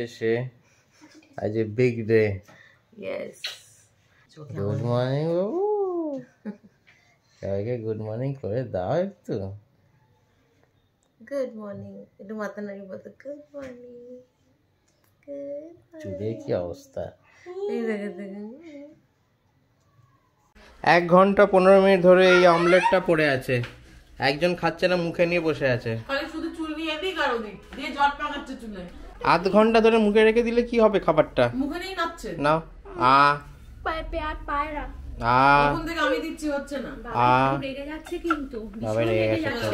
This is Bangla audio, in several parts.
সে আজ big day. Yes, good morning বাবু, সবাইকে গুড মর্নিং করে দাও একটু। গুড মর্নিং, একটু মাথা নাড়ি বলতো গুড মর্নিং। চুলের কি অবস্থা! এই দেখে দেখে 1 ঘন্টা 15 মিনিট ধরে এই অমলেটটা পড়ে আছে, একজন খাচ্ছে না, মুখে নিয়ে বসে আছে। শুধু চুল নিয়ে দিক আর ওদিক দিয়ে জট পাকাচ্ছে চুলে। 1/2 ঘন্টা ধরে মুখে রেখে দিলে কি হবে খাবারটা? মুখে নেই নাচ্ছে নাও। পায়ে পেয়ার পায়রা তখন থেকে আমি দিচ্ছি, হচ্ছে না। রেগে যাচ্ছে কিন্তু বাবা রেগে গেছে।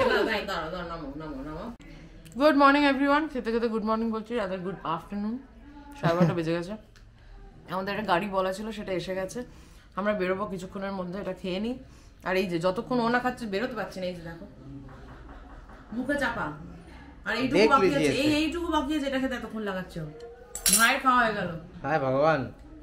Good morning everyone. খেতে খেতে গুড মর্নিং বলছি, রাদার গুড আফটারনুন। 7:30 বেজে গেছে। আমাদের একটা গাড়ি বলা ছিল, সেটা এসে গেছে। আমরা বেরোবো কিছুক্ষণের মধ্যে, এটা খেয়ে নিই। আর এই যে যতক্ষণ ও না খাচ্ছে বেরোতে পারছি না, এই যে দেখো মুখে চাপা। আর এইটুকু বাকি আছে, এইটুকু বাকি আছে, এটা খেতে এতক্ষণ লাগাচ্ছে। ভাইয়ের খাওয়া হয়ে গেল। হায় ভগবান।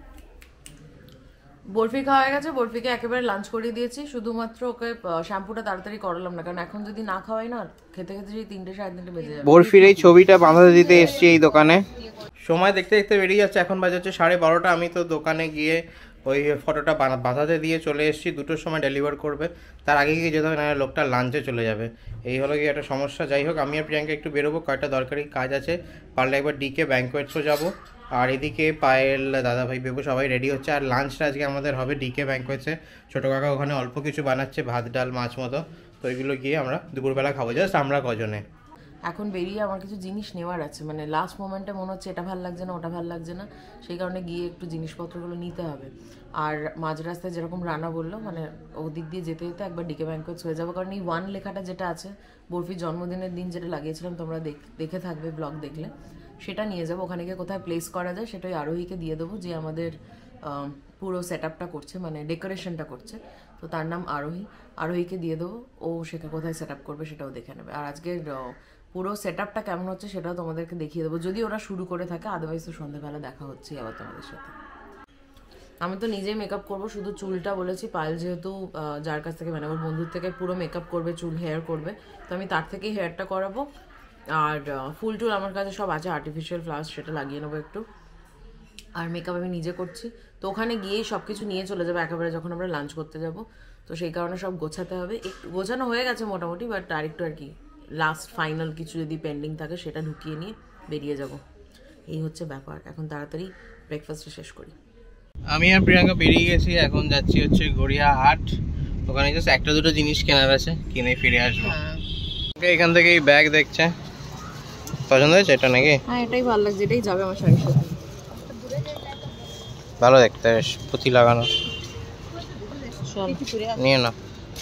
বরফি খাওয়া হয়ে গেছে, বরফিকে একেবারে লাঞ্চ করিয়ে দিয়েছি। শুধুমাত্র ওকে শ্যাম্পুটা তাড়াতাড়ি করালাম না, কারণ এখন যদি না খাওয়াই না, খেতে খেতে সেই 3টে 3:30 বেজে যাবে। বরফির এই ছবিটা বাঁধাতে দিতে এসেছি এই দোকানে। সময় দেখতে দেখতে বেরিয়ে যাচ্ছে, এখন বাজে হচ্ছে 12:30। আমি তো দোকানে গিয়ে ওই ফটোটা বাঁধাতে দিয়ে চলে এসেছি। 2টোর সময় ডেলিভার করবে, তার আগে গিয়ে যেতে হবে, না লোকটা লাঞ্চে চলে যাবে। এই হলো গিয়ে একটা সমস্যা। যাই হোক, আমি আর প্রিয়াঙ্কা একটু বেরোবো, কয়েকটা দরকারি কাজ আছে। পারলে একবার ডিকে ব্যাঙ্কোয়েটসও যাবো। আর এদিকে পায়েল, দাদাভাই, বেবু সবাই রেডি হচ্ছে। আর লাঞ্চটা আজকে আমাদের হবে ডিকে ব্যাঙ্কোয়েটসে। ছোটো কাকা ওখানে অল্প কিছু বানাচ্ছে, ভাত ডাল মাছ মতো। তো ওইগুলো গিয়ে আমরা দুপুরবেলা খাবো, জাস্ট আমরা কজনে। এখন বেরিয়ে আমার কিছু জিনিস নেওয়ার আছে, মানে লাস্ট মোমেন্টে মনে হচ্ছে এটা ভালো লাগছে না, ওটা ভালো লাগছে না, সেই কারণে গিয়ে একটু জিনিসপত্রগুলো নিতে হবে। আর মাঝ রাস্তায় যেরকম রানা বললো, মানে ওদিক দিয়ে যেতে যেতে একবার ডিকে ব্যাঙ্কোয়েটস হয়ে যাবো, কারণ এই 1 লেখাটা যেটা আছে, বরফির জন্মদিনের দিন যেটা লাগিয়েছিলাম, তোমরা দেখে থাকবে ব্লগ দেখলে, সেটা নিয়ে যাবো। ওখানে গিয়ে কোথায় প্লেস করা যায় সেটাই আরোহীকে দিয়ে দেবো, যে আমাদের পুরো সেট আপটা করছে, মানে ডেকোরেশনটা করছে। তো তার নাম আরোহী, আরোহীকে দিয়ে দেবো। ও সেটা কোথায় সেট আপ করবে সেটাও দেখে নেবে। আর আজকে পুরো সেট আপটা কেমন হচ্ছে সেটাও তোমাদেরকে দেখিয়ে দেবো, যদি ওরা শুরু করে থাকে। আদারওয়াইজ তো সন্ধ্যাবেলা দেখা হচ্ছে আবার তোমাদের সাথে। আমি তো নিজেই মেকআপ করবো, শুধু চুলটা বলেছি পায়েল যেহেতু যার কাছ থেকে, মানে আমার বন্ধুর থেকে পুরো মেকআপ করবে, চুল হেয়ার করবে, তো আমি তার থেকেই হেয়ারটা করাবো। আর ফুল টুল আমার কাছে সব আছে, আর্টিফিশিয়াল ফ্লাওয়ার, সেটা লাগিয়ে নেবো একটু। আর মেকআপ আমি নিজে করছি, তো ওখানে গিয়েই সব কিছু নিয়ে চলে যাবো একেবারে যখন আমরা লাঞ্চ করতে যাব। তো সেই কারণে সব গোছাতে হবে। একটু গোছানো হয়ে গেছে মোটামুটি, বাট আরেকটু আর কি লাস্ট ফাইনাল কিছু যদি পেন্ডিং থাকে সেটা ঢুকিয়ে নিয়ে বেরিয়ে যাব। এই হচ্ছে ব্যাপার। এখন তাড়াতাড়ি ব্রেকফাস্টটা শেষ করি। আমি আর প্রিয়াঙ্কা বেরিয়ে গেছি, এখন যাচ্ছি হচ্ছে গড়িয়া হাট। ওখানে জাস্ট 1-2 জিনিস কেনার আছে, কিনে ফিরে আসবো। এখান থেকে এই ব্যাগ দেখছে, পছন্দ হয়েছে এটা নাকি? হ্যাঁ, এটাই ভালো লাগছে, এটাই যাবে আমার শাড়ির সাথে। ভালো দেখতে, পুঁতি লাগানো। নিয়ে না।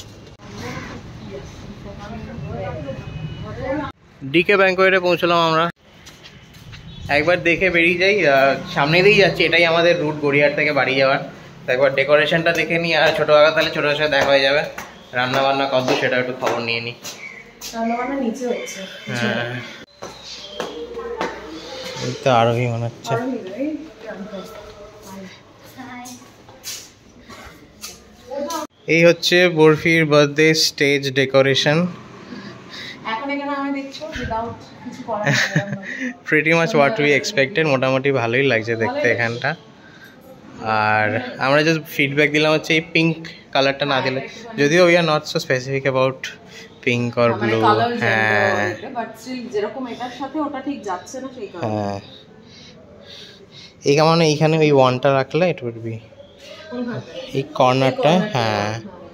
ডিকে ব্যাঙ্কোয়েটে পৌঁছলাম আমরা। একবার দেখে বেরিয়ে যাই, সামনে দিয়েই যাচ্ছি, এটাই আমাদের রুট গড়িয়ার থেকে বাড়ি যাওয়ার। তো একবার ডেকোরেশনটা দেখে নিই। আর ছোটো কাকা তাহলে ছোটোর সাথে দেখা হয়ে যাবে। রান্না বান্না কত সেটা একটু খবর নিয়ে নিই। রান্নাবান্না নিচে হচ্ছে। হ্যাঁ, এই তো আরোহী মনে হচ্ছে। এই হচ্ছে বরফির বার্থডে স্টেজ ডেকোরেশন। এখন এখানে আমি দেখছো উইদাউট কিছু করা pretty much what we expected. মোটামুটি ভালোই লাগছে দেখতে এখানটা। আর আমরা জাস্ট ফিডব্যাক দিলাম হচ্ছে এই পিঙ্ক কালারটা না দিলে, যদিও we are not so specific about pink or blue. হ্যাঁ, বাট স্টিল যেরকম এটার সাথে ওটা ঠিক যাচ্ছে না, সেই কারণে। হ্যাঁ, এই কেমন এইখানে ওই ওয়ানটা রাখলে ইট উড বি এই কর্নারটা। হ্যাঁ,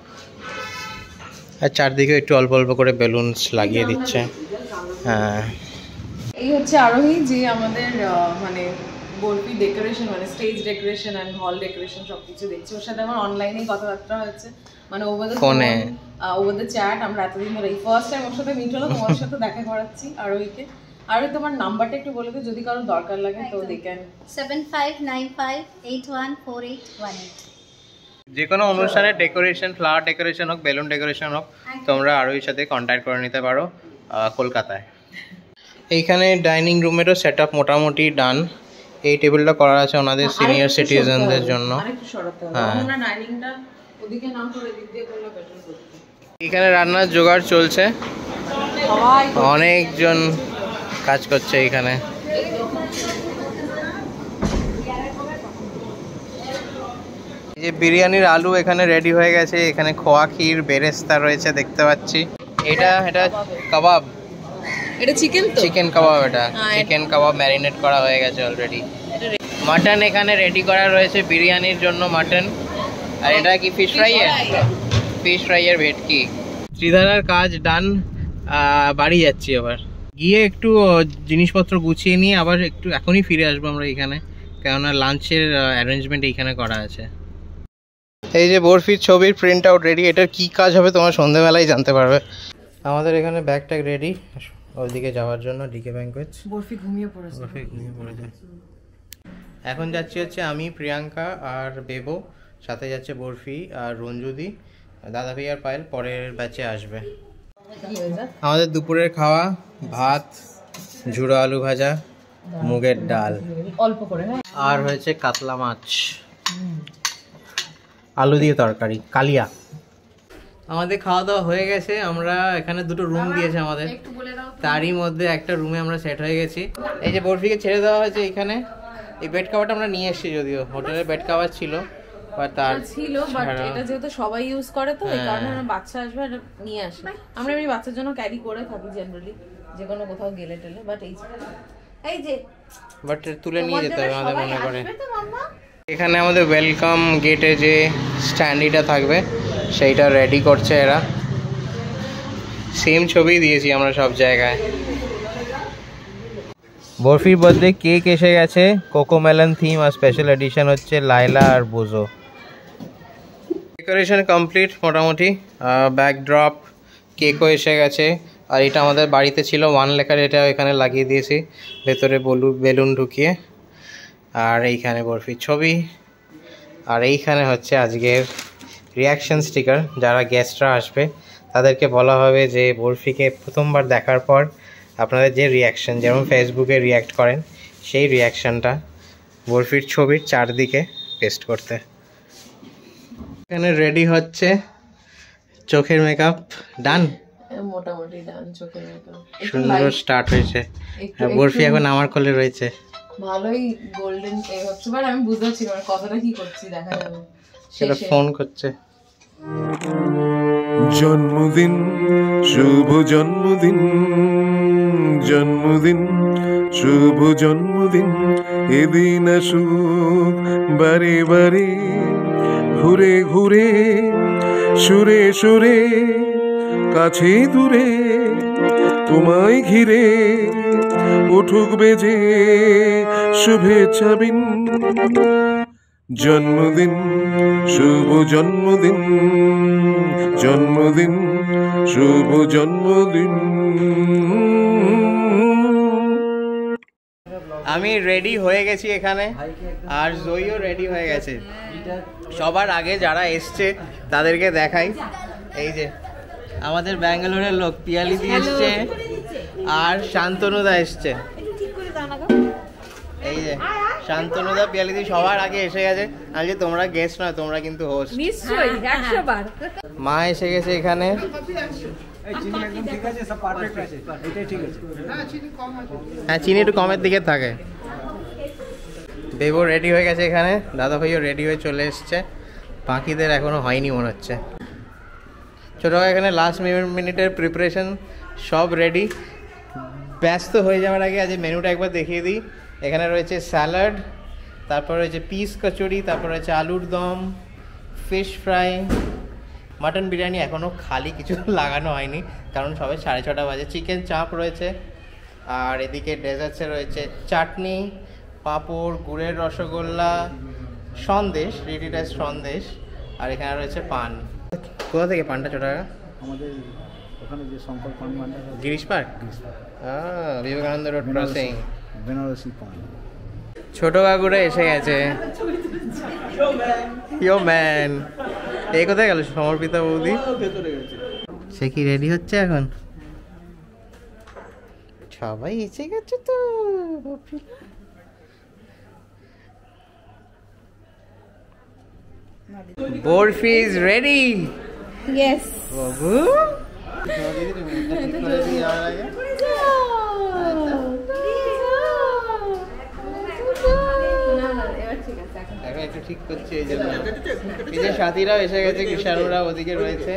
আর চারদিকে একটু অল্প অল্প করে বেলুনস লাগিয়ে দিচ্ছে। হ্যাঁ, এই হচ্ছে আরোহী, যে আমাদের মানে বরফি ডেকোরেশন, মানে stage decoration and hall decoration সবকিছু দেখছি। ওর সাথে আমার অনলাইনেই কথাবার্তা হয়েছে, মানে ওভার দ্য চ্যাট। আমরা এতদিন ধরে ফার্স্ট টাইম ওর সাথে মিট হলো, তোমার সাথে দেখা করাচ্ছি আরোহীকে। আর তোমার নাম্বারটা একটু বলে দিও, যদি কারো দরকার লাগে তো দে ক্যান। 7595814818। যে কোনো অনুষ্ঠানে ডেকোরেশন, ফ্লাওয়ার ডেকোরেশন হোক, বেলুন ডেকোরেশন হোক, তোমরা আরোহীর সাথে কন্ট্যাক্ট করে নিতে পারো কলকাতায়। এইখানে ডাইনিং রুমেরও সেট আপ মোটামুটি ডান। এই টেবিলটা করা আছে ওনাদের সিনিয়র সিটিজেনদের জন্য। হ্যাঁ, এখানে রান্নার জোগাড় চলছে, অনেকজন কাজ করছে এখানে। এই যে বিরিয়ানির আলু এখানে রেডি হয়ে গেছে, এখানে খোয়া ক্ষীর বেরেস্তা রয়েছে দেখতে পাচ্ছি। এটা কাবাব, এটা চিকেন তো, চিকেন কাবাব, এটা চিকেন কাবাব ম্যারিনেট করা হয়ে গেছে অলরেডি। মাটন এখানে রেডি করা রয়েছে বিরিয়ানির জন্য মাটন। আর এটা কি ফিশ ফ্রাই এর, ফিশ ফ্রাই এর ভেটকি। শ্রীধারার কাজ ডান, বাড়ি যাচ্ছি আবার, গিয়ে একটু জিনিসপত্র গুছিয়ে নিয়ে আবার একটু এখনই ফিরে আসবো আমরা এখানে, কেননা লাঞ্চের অ্যারেঞ্জমেন্ট এইখানে করা আছে। এই যে বরফির ছবির প্রিন্ট আউট রেডি, এটার কি কাজ হবে তোমরা সন্ধ্যেবেলায় জানতে পারবে। আমাদের এখানে ব্যাগ ট্যাগ রেডি ওইদিকে যাওয়ার জন্য, ডিকে ব্যাঙ্কোয়েটস। বরফি ঘুমিয়ে পড়েছে, বরফি ঘুমিয়ে পড়েছে। এখন যাচ্ছি হচ্ছে আমি, প্রিয়াঙ্কা আর বেবো, সাথে যাচ্ছে বরফি আর রঞ্জুদি, দাদা ভাই আর পায়েল পরের ব্যাচে আসবে। আমাদের দুপুরের খাওয়া ভাত, ঝুড়ো আলু ভাজা, মুগের ডাল অল্প করে, আর হয়েছে কাতলা মাছ, আলু দিয়ে তরকারি, কালিয়া। আমাদের খাওয়া দাওয়া হয়ে গেছে। আমরা এখানে দুটো রুম দিয়েছে আমাদের, তারই মধ্যে একটা রুমে আমরা সেট হয়ে গেছি। এই যে বরফিকে ছেড়ে দেওয়া হয়েছে এখানে। এই বেড কভারটা আমরা নিয়ে এসেছি, যদিও হোটেলের বেড কভার ছিল, বাট তার ছিল, বাট এটা যেহেতু সবাই ইউজ করে তো এই কারণে আমরা বাচ্চা আসবে এটা নিয়ে আসি। আমরা এমনি বাচ্চার জন্য ক্যারি করে থাকি জেনারেলি, যে কোনো কোথাও গেলে টেলে। বাট এই যে বাট তুলে নিয়ে যেতে হবে আমাদের মনে করে। এখানে আমাদের ওয়েলকাম গেটে যে স্ট্যান্ডিটা থাকবে সেইটা রেডি করছে এরা। সেম ছবি দিয়েছি আমরা সব জায়গায়। বরফির বার্থডে কেক এসে গেছে, কোকোমেলন থিম, আর স্পেশাল এডিশন হচ্ছে লাইলা আর বোজো। ডেকোরেশন কমপ্লিট মোটামুটি, ব্যাকড্রপ, কেকও এসে গেছে। আর এটা আমাদের বাড়িতে ছিল 1 লেখার, এটা এখানে লাগিয়ে দিয়েছি ভেতরে বেলুন ঢুকিয়ে। আর এইখানে বরফির ছবি, আর এইখানে হচ্ছে আজকের রিয়াকশন স্টিকার। যারা গেস্টরা আসবে তাদেরকে বলা হবে যে বরফিকে প্রথমবার দেখার পর আপনাদের যে রিয়াকশন, যেমন ফেসবুকে রিয়াক্ট করেন, সেই রিয়াকশানটা বরফির ছবির চারদিকে পেস্ট করতে। এখানে রেডি হচ্ছে চোখের মেকআপ, ডান, মোটামুটি ডান। চোখের মেকআপ সুন্দর স্টার্ট হয়েছে। বরফি এখন আমার কোলে রয়েছে, ভালোই গোল্ডেন হচ্ছে, বাট আমি বুঝতে পারছি না কতটা কি করছি, দেখা যাবে। সেটা ফোন করছে। জন্মদিন, শুভ জন্মদিন, জন্মদিন, শুভ জন্মদিন, এদিন আসুক বারে বারে, ঘুরে ঘুরে, সুরে সুরে, কাছে দূরে, তোমায় ঘিরে উঠুক বেজে শুভেচ্ছা বিন। জন্মদিন, শুভ জন্মদিন, জন্মদিন, শুভ জন্মদিন। আমি রেডি হয়ে গেছি এখানে, আর জয়ও রেডি হয়ে গেছে। সবার আগে যারা এসছে তাদেরকে দেখাই। এই যে আমাদের ব্যাঙ্গালোরের লোক পিয়ালিদি এসছে, আর শান্তনুদা এসছে। এই যে শান্তনুদা, পিয়ালিদি সবার আগে এসে গেছে। আর যে তোমরা গেস্ট নয়, তোমরা কিন্তু হোস্ট। নিশ্চয়ই 100 বার। মা এসে গেছে এখানে। হ্যাঁ, চিনি একটু কমের দিকে থাকে। বেবো রেডি হয়ে গেছে এখানে, দাদা ভাইও রেডি হয়ে চলে এসছে, বাকিদের এখনো হয়নি মনে হচ্ছে। ছোটো এখানে লাস্ট মিনিটের প্রিপারেশন সব রেডি। ব্যস্ত হয়ে যাওয়ার আগে আজ মেনুটা একবার দেখিয়ে দিই। এখানে রয়েছে স্যালাড, তারপর রয়েছে পিস কচুরি, তারপর রয়েছে আলুর দম, ফিশ ফ্রাই, মাটন বিরিয়ানি এখনও খালি কিছু লাগানো হয়নি, কারণ সবে 6:30 বাজে। চিকেন চাপ রয়েছে, আর এদিকে ডেজার্টসে রয়েছে চাটনি, পাঁপড়, গুড়ের রসগোল্লা, সন্দেশ, রেডিটাইজ সন্দেশ, আর এখানে রয়েছে পান। কোথা থেকে পানটা ছোটা? আমাদের ওখানে যে Shankar Paan Bhandar, Girish park, Vivekananda road crossing, Banarasi paan. ছোট কাকুরা এসে গেছে। ইয়ো ম্যান, এই কোথায় গেল সমর্পিতা বৌদি? সে কি রেডি হচ্ছে এখন? সবাই এসে গেছে তো। Barfi is ready. ইয়েস। বাবু একটু ঠিক করছি এই জন্য। এই যে সাথীরাও এসে গেছে, কৃষাণুরা ওদিকে রয়েছে।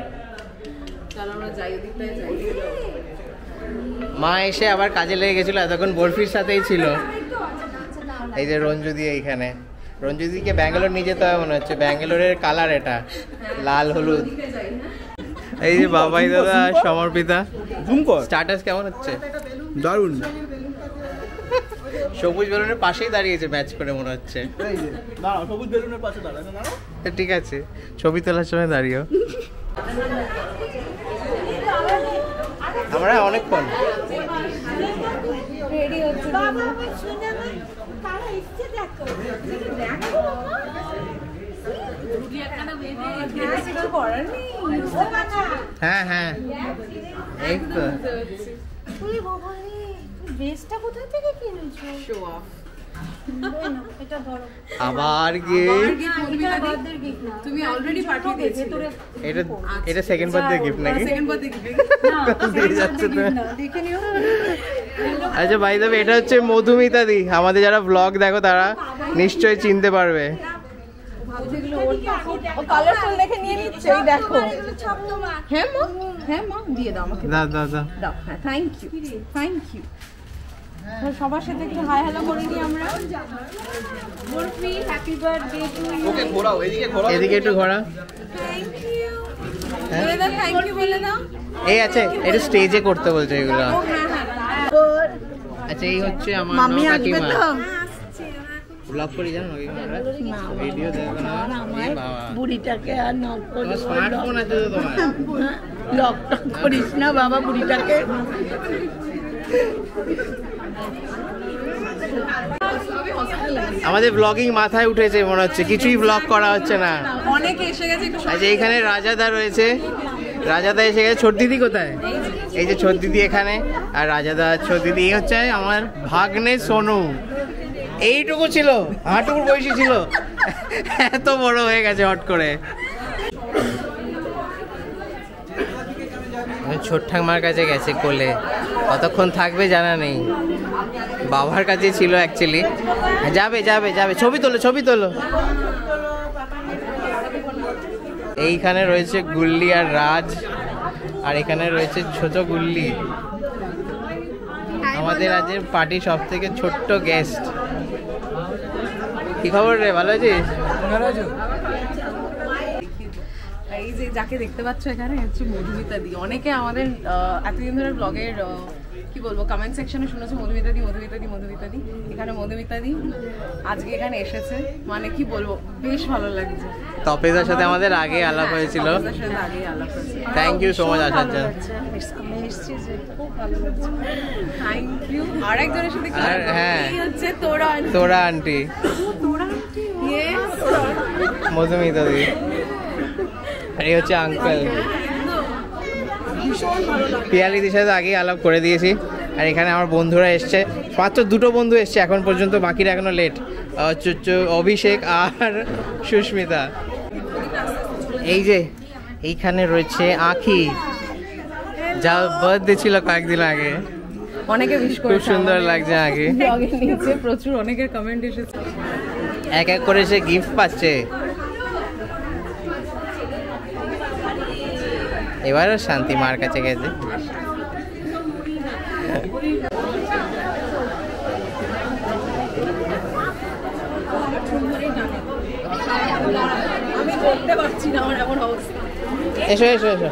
মা এসে আবার কাজে লেগে গেছিল, এতক্ষণ বরফির সাথেই ছিল। এই যে রঞ্জুদি এইখানে, রঞ্জুদিকে ব্যাঙ্গালোর নিয়ে যেতে হবে মনে হচ্ছে, ব্যাঙ্গালোরের কালার এটা লাল হলুদ। এই যে বাবাই দাদা সমর্পিতা, স্ট্যাটাস কেমন হচ্ছে? দারুণ। সবুজ বেলুনের পাশেই দাঁড়িয়েছে ম্যাচ করে মনে হচ্ছে। সবুজ বেলুনের পাশে দাঁড়ানো না, ঠিক আছে, ছবি তোলার সময় দাঁড়িয়েও। আমরা অনেকক্ষণ রেডি হচ্ছে। বাবা আমার শুনে না তারা এসছে দেখো। দেখো হ্যাঁ হ্যাঁ এই তো। ড্রেসটা কোথা থেকে কিনেছো? Show off. এটা ধরো। আবার গিয়ে তুমি অলরেডি পাঠিয়ে দিয়েছো। এটা সেকেন্ড বার্থডে গিফট নাকি? সেকেন্ড বার্থডে গিফট দিয়ে যাচ্ছে তো। দেখে নিও। আচ্ছা ভাই দেবে, এটা হচ্ছে মধুমিতা দি। আমাদের যারা ব্লগ দেখো তারা নিশ্চয়ই চিনতে পারবে। ও কালারফুল দেখে নিয়ে নিচ্ছে, এই দেখো। হ্যাঁ মা, হ্যাঁ মা, দিয়ে দাও আমাকে। দাও দাও দাও। দাও, হ্যাঁ, থ্যাংক ইউ, থ্যাংক ইউ। সবার সাথে একটু হাই হ্যালো করে নিই আমরা। Barfi, happy birthday to you. ওকে ঘোরাও, এদিকে ঘোরাও, এদিকে একটু ঘোরা। থ্যাংক ইউ বলে দাও, থ্যাংক ইউ বলে দাও। এই আছে, এটা স্টেজে করতে বলছে এগুলো। ও হ্যাঁ হ্যাঁ। আচ্ছা এই হচ্ছে আমার মাম্মি আসবে কাকিমা। তো? ব্লগ করি জানো আমরা, ভিডিও দেখো না। এই বাবা, বুড়িটাকে আর নক করে তোমার স্মার্টফোন আছে তো তোমার? লকডাউন করিস না বাবা বুড়িটাকে। আমাদের ব্লগিং মাথায় উঠেছে মনে হচ্ছে, কিছুই ব্লগ করা হচ্ছে না। অনেকে এসে গেছে একটু। আচ্ছা এইখানে রাজাদা রয়েছে, রাজাদা এসে গেছে। ছোট দিদি কোথায়? এই যে ছোট দিদি এখানে, আর রাজাদা ছোট দিদি। এই হচ্ছে আমার ভাগ্নে সোনু। এইটুকু ছিল, হাঁটুর বয়সী ছিল, এত বড় হয়ে গেছে হট করে। ছোট ঠাকমার কাছে গেছে কোলে, কতক্ষণ থাকবে জানা নেই। বাবার কাছে ছিল অ্যাকচুয়ালি। যাবে যাবে যাবে, ছবি তোলো ছবি তোলো। এইখানে রয়েছে গুল্লি আর রাজ, আর এখানে রয়েছে ছোট গুল্লি, আমাদের আজের পার্টি সব থেকে ছোট্ট গেস্ট। কি খবর রে, ভালো আছিস? এই যে যাকে দেখতে পাচ্ছ এখানে হচ্ছে মধুমিতা দি। অনেকে আমাদের এতদিন ধরে ব্লগের কি বলবো কমেন্ট সেকশনে শুনেছে মধুমিতা দি মধুমিতা দি মধুমিতা দি। এখানে মধুমিতা দি আজকে এখানে এসেছে, মানে কি বলবো, বেশ ভালো লাগছে। তপেদার সাথে আমাদের আগে আলাপ হয়েছিল। থ্যাংক ইউ সো মাচ আসার জন্য। Thank you. আর একজনের সাথে কি হ্যাঁ, হচ্ছে তোরা তোরা আন্টি, মধুমিতা দি, আর এই হচ্ছে আঙ্কেল। পিয়ালিদির সাথে আগেই আলাপ করে দিয়েছি। আর এখানে আমার বন্ধুরা এসছে, মাত্র দুটো বন্ধু এসছে এখন পর্যন্ত, বাকিরা এখনো লেট। অভিষেক আর সুস্মিতা। এই যে এইখানে রয়েছে আঁখি, যা বার্থডে ছিল কয়েকদিন আগে। অনেকে উইশ খুব করেছে, সুন্দর লাগছে আগে। ব্লগের নিচে প্রচুর অনেকের কমেন্ট এসেছে। এক এক করে সে গিফট পাচ্ছে। এবার শান্তি মার কাছে গেছে। আমি বলতে পারছি না, আমার এমন অবস্থা। এসো এসো এসো,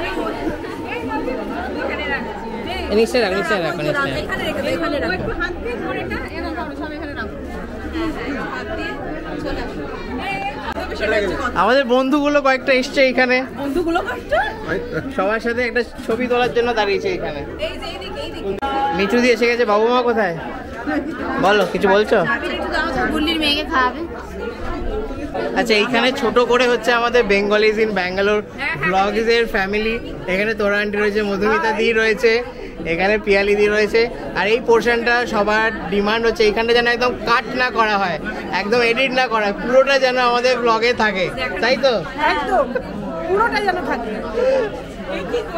নিশ্চয় রাখ, নিশ্চয় রাখো, নিশ্চয়। এখানে রেখে দাও, এখানে রাখো। একটু হাত দিয়ে ধরে এটা এরকম করো, সব এখানে রাখো। হাত দিয়ে চলে আসো। আমাদের বন্ধুগুলো কয়েকটা এসছে এখানে, বন্ধুগুলো কষ্ট। সবার সাথে একটা ছবি তোলার জন্য দাঁড়িয়েছে এখানে। এই যে এইদিকে এইদিকে। মিঠু দিয়ে এসে গেছে। বাবু মা কোথায়? বলো, কিছু বলছো? গুল্লির মেয়েকে খাওয়াবে। আচ্ছা এইখানে ছোট করে হচ্ছে আমাদের বেঙ্গলিজ ইন ব্যাঙ্গালোর ব্লগস এর ফ্যামিলি। এখানে তোরা আন্টি রয়েছে, মধুমিতা দি রয়েছে, এখানে পিয়ালি দি রয়েছে। আর এই পোর্শনটা সবার ডিমান্ড হচ্ছে এইখানটা যেন একদম কাট না করা হয়, একদম এডিট না করা, পুরোটা যেন আমাদের ব্লগে থাকে, তাই তো? একদম পুরোটা যেন থাকে।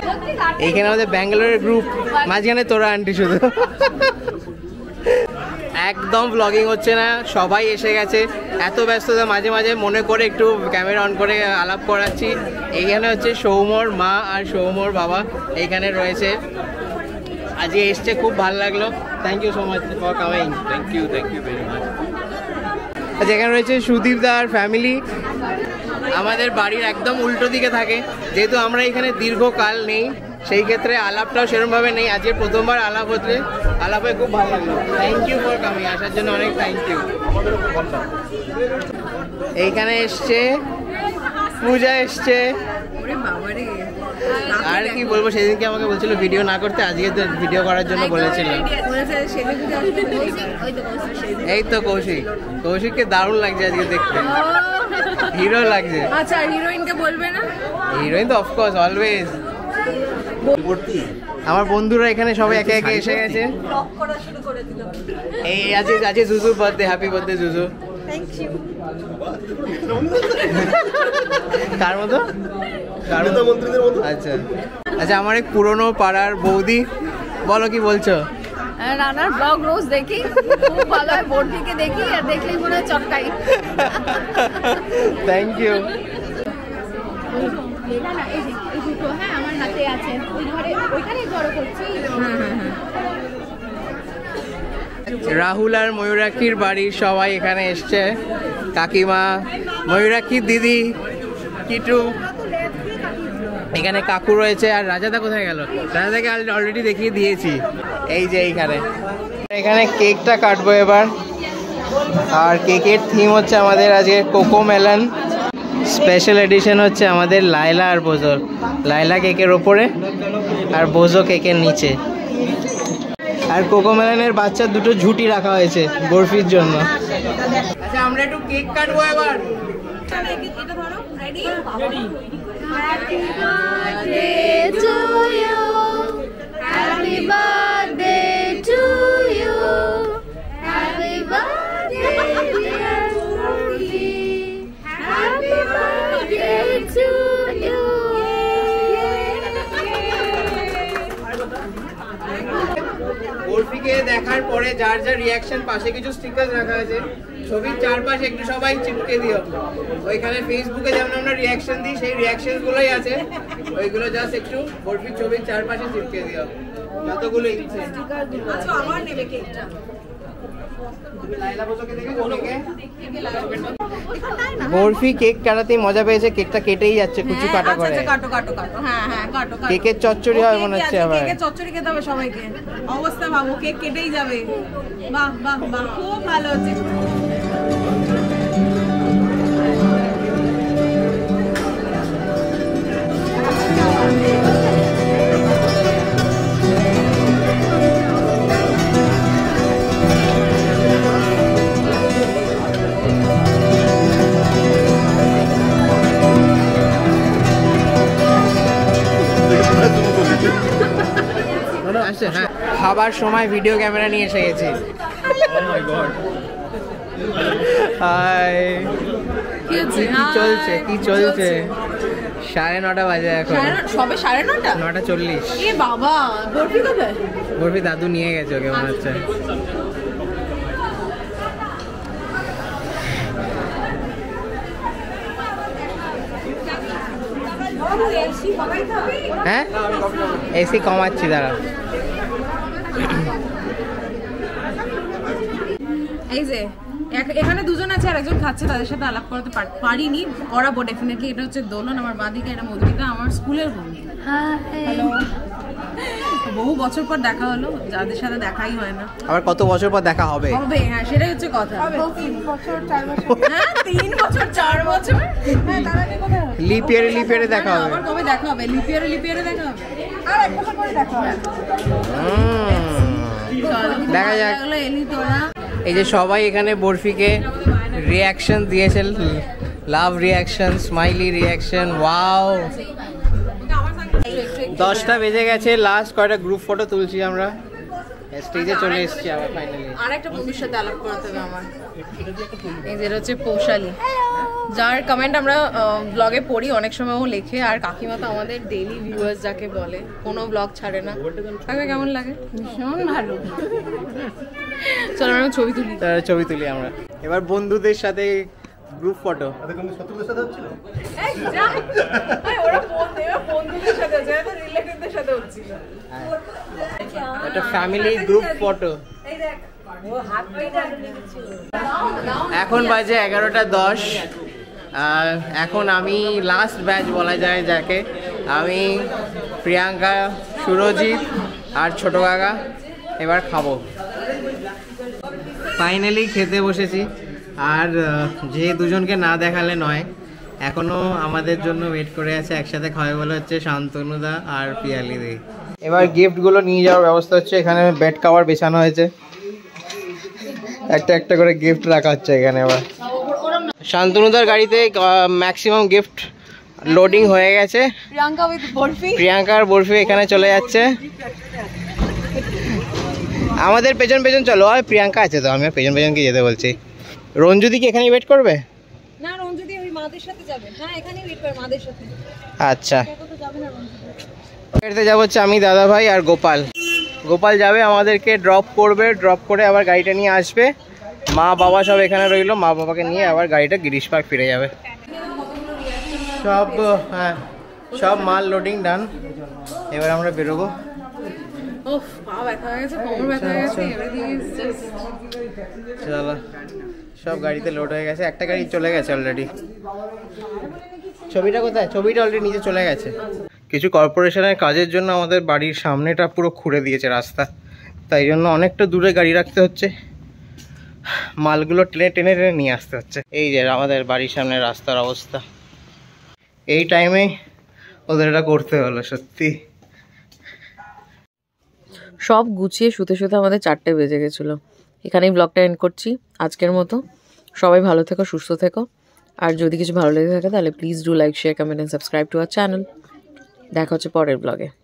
এইখানে আমাদের ব্যাঙ্গালোরের গ্রুপ, মাঝখানে তোরা আন্টি শুধু। একদম ব্লগিং হচ্ছে না, সবাই এসে গেছে, এত ব্যস্ততা, মাঝে মাঝে মনে করে একটু ক্যামেরা অন করে আলাপ করাচ্ছি। এইখানে হচ্ছে সৌম্যর মা আর সৌম্যর বাবা এইখানে রয়েছে, আজকে এসছে, খুব ভালো লাগলো। Thank you so much for coming. Thank you very much. যেখানে রয়েছে সুদীপ দা আর ফ্যামিলি। আমাদের বাড়ির একদম উল্টো দিকে থাকে, যেহেতু আমরা এখানে দীর্ঘকাল নেই, সেই ক্ষেত্রে আলাপটাও সেরকমভাবে নেই। আজকে প্রথমবার আলাপ হচ্ছে, আলাপে খুব ভালো লাগলো। থ্যাংক ইউ ফর কামিং, আসার জন্য অনেক থ্যাংক ইউ। এইখানে এসছে পূজা, এসছে, আর কি বলবো, সেদিনকে আমাকে বলছিল ভিডিও না করতে, আজকে তো ভিডিও করার জন্য বলেছিল। এই তো কৌশিক, কৌশিককে দারুণ লাগছে আজকে দেখতে, হিরো লাগছে। আচ্ছা হিরোইনকে বলবে না? হিরোইন তো অফকোর্স অলওয়েজ। আমার বন্ধুরা এখানে সবাই একে একে এসে গেছে। এই আজকে জুজুর বার্থডে, হ্যাপি বার্থডে জুজু। কার মতো? আচ্ছা আচ্ছা, আমার এক পুরনো পাড়ার বৌদি, বলো কি বলছো? রানার ব্লগ রোজ দেখি, খুব ভালো হয়, বর্ধিকে দেখি, আর দেখলেই মনে হয় চটকাই। Thank you. হ্যাঁ আমার হাতে আছে, ওই ঘরে ওইখানেই জড়ো করছি। রাহুল আর ময়ূরাক্ষীর বাড়ির সবাই এখানে এসছে, কাকিমা, ময়ূরাক্ষীর দিদি, কিটু, এখানে কাকু রয়েছে। আর রাজাদা কোথায় গেল? রাজাদাকে অলরেডি দেখিয়ে দিয়েছি, এই যে এইখানে। এখানে কেকটা কাটবো এবার, আর কেকের থিম হচ্ছে আমাদের আজকে কোকো মেলন। স্পেশাল এডিশন হচ্ছে আমাদের লাইলা আর বোজোর, লাইলা কেকের ওপরে আর বোজো কেকের নিচে। আর কোকো মেলনের বাচ্চার দুটো ঝুটি রাখা হয়েছে বরফির জন্য। আচ্ছা আমরা একটু কেক কাটবো এবার। Happy birthday to you. Happy birthday to you. Happy birthday dear Murphy. Happy birthday to you. বরফিকে দেখার পরে যার যার রিয়াকশন, পাশে কিছু স্টিকার রাখা আছে, ছবির চারপাশে একটু সবাই চিপকে দিও। ওইখানে ফেসবুকে যেমন আমরা রিয়াকশন দিই, সেই রিয়াকশন গুলোই আছে, ওইগুলো জাস্ট একটু বরফির ছবির চারপাশে চিপকে দিও, যতগুলো ইচ্ছে। আচ্ছা আবার নেবে কেকটা। বরফি কেক কাটাতেই মজা পেয়েছে, কেকটা কেটেই যাচ্ছে কুচি কাটা করে। কাটো কাটো কাটো, হ্যাঁ হ্যাঁ কাটো কাটো। কেকের চচ্চড়ি হয় মনে হচ্ছে আবার। কেকের চচ্চড়ি খেতে হবে সবাইকে, অবস্থা ভাবো, কেক কেটেই যাবে। বাহ বাহ বাহ, খুব ভালো হচ্ছে। হ্যাঁ, খাবার সময় ভিডিও ক্যামেরা নিয়ে এসে গেছি। হাই, কি চলছে কি চলছে? 9:30 বাজে এখন, সবে 9:30? 9:40। এ বাবা, বরফি কোথায়? বরফি দাদু নিয়ে গেছে ওকে মনে হচ্ছে। হ্যাঁ এসি কমাচ্ছি দাঁড়া। এই যে এখানে দুজন আছে আর একজন খাচ্ছে, তাদের সাথে আলাপ করতে পারিনি, করাবো ডেফিনেটলি। এটা হচ্ছে দোলন, আমার বাঁদিকে, এটা মধুমিতা, আমার স্কুলের বন্ধু। হ্যালো, বহু বছর পর দেখা হলো, যাদের সাথে দেখাই হয় না। আবার কত বছর পর দেখা হবে? হবে, হ্যাঁ সেটাই হচ্ছে কথা। 3 বছর 4 বছর, হ্যাঁ 3 বছর 4 বছর, হ্যাঁ তার আগে কোথায় হবে? লিপ ইয়ারে দেখা হবে। আবার কবে দেখা হবে? লিপ ইয়ারে দেখা হবে, আর এক বছর পরে দেখা হবে। দেখা যাক। এলি তোরা, এই যে সবাই এখানে বরফিকে রিয়াকশন দিয়েছে, love reaction, smiley reaction. Wow, 10টা বেজে গেছে, লাস্ট কয়টা গ্রুপ ফটো তুলছি আমরা, স্টেজে চলে এসেছি আবার ফাইনালি। আর একটা বন্ধুর সাথে আলাপ করাতে হবে আমার। এই যে হচ্ছে পৌশালী, যার কমেন্ট আমরা ব্লগে পড়ি, অনেক সময় ও লেখে। আর কাকিমা তো আমাদের ডেইলি ভিউয়ার্স যাকে বলে, কোনো ব্লগ ছাড়ে না। কাকে কেমন লাগে? ভীষণ ভালো। চলো আমরা ছবি তুলি। ছবি তুলি আমরা এবার বন্ধুদের সাথে গ্রুপ ফটো। একটা ফ্যামিলি গ্রুপ ফটো। এখন বাজে 11:10। এখন আমি লাস্ট ব্যাচ বলা যায় যাকে, আমি প্রিয়াঙ্কা, সুরজিৎ আর ছোট কাকা এবার খাবো। ফাইনালি খেতে বসেছি। আর যে দুজনকে না দেখালে নয়, এখনো আমাদের জন্য ওয়েট করে আছে একসাথে খাওয়া বলে হচ্ছে শান্তনুদা আর পিয়ালি দি। এবার গিফটগুলো নিয়ে যাওয়ার ব্যবস্থা হচ্ছে। এখানে বেড কভার বিছানো হয়েছে, একটা একটা করে গিফট রাখা হচ্ছে এখানে। এবার শান্তনুদার গাড়িতে ম্যাক্সিমাম গিফট লোডিং হয়ে গেছে। প্রিয়াঙ্কার বরফি এখানে চলে যাচ্ছে। আমাদের পেছন পেছন চলো। আর প্রিয়াঙ্কা আছে তো, আমি পেছন পেছনকে যেতে বলছি। রঞ্জুদি কি এখানেই ওয়েট করবে? না, রঞ্জুদি ওই মাদের সাথে যাবে। হ্যাঁ, এখানেই ওয়েট করে মাদের সাথে। আচ্ছা, যাবো হচ্ছে আমি, দাদা ভাই আর গোপাল। গোপাল যাবে আমাদেরকে ড্রপ করবে, ড্রপ করে আবার গাড়িটা নিয়ে আসবে। মা বাবা সব এখানে রইলো, মা বাবাকে নিয়ে আবার গাড়িটা গিরিশ পার্ক ফিরে যাবে। সব হ্যাঁ, সব মাল লোডিং ডান। এবার আমরা বেরোবো। ওফ, পা ব্যথা হয়ে গেছে, কোমর ব্যথা হয়ে গেছে, এভরিথিং ইজ জাস্ট। চলো, সব গাড়িতে লোড হয়ে গেছে। একটা গাড়ি চলে গেছে অলরেডি। ছবিটা কোথায়? ছবিটা অলরেডি নিচে চলে গেছে। কিছু কর্পোরেশনের কাজের জন্য আমাদের বাড়ির সামনেটা পুরো খুঁড়ে দিয়েছে রাস্তা, তাই জন্য অনেকটা দূরে গাড়ি রাখতে হচ্ছে। মালগুলো টেনে টেনে টেনে নিয়ে আসতে হচ্ছে। এই যে আমাদের বাড়ির সামনে রাস্তার অবস্থা। এই টাইমে ওদের এটা করতে হলো সত্যি। সব গুছিয়ে শুতে শুতে আমাদের 4টে বেজে গেছিলো। এখানেই ব্লগটা এন্ড করছি আজকের মতো। সবাই ভালো থেকো, সুস্থ থেকো। আর যদি কিছু ভালো লেগে থাকে তাহলে please do like, share, comment and subscribe to our channel. দেখা হচ্ছে পরের ব্লগে।